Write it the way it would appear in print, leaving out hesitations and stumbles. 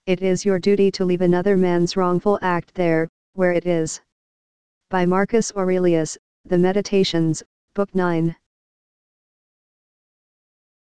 It is your duty to leave another man's wrongful act there, where it is. By Marcus Aurelius, The Meditations, Book 9.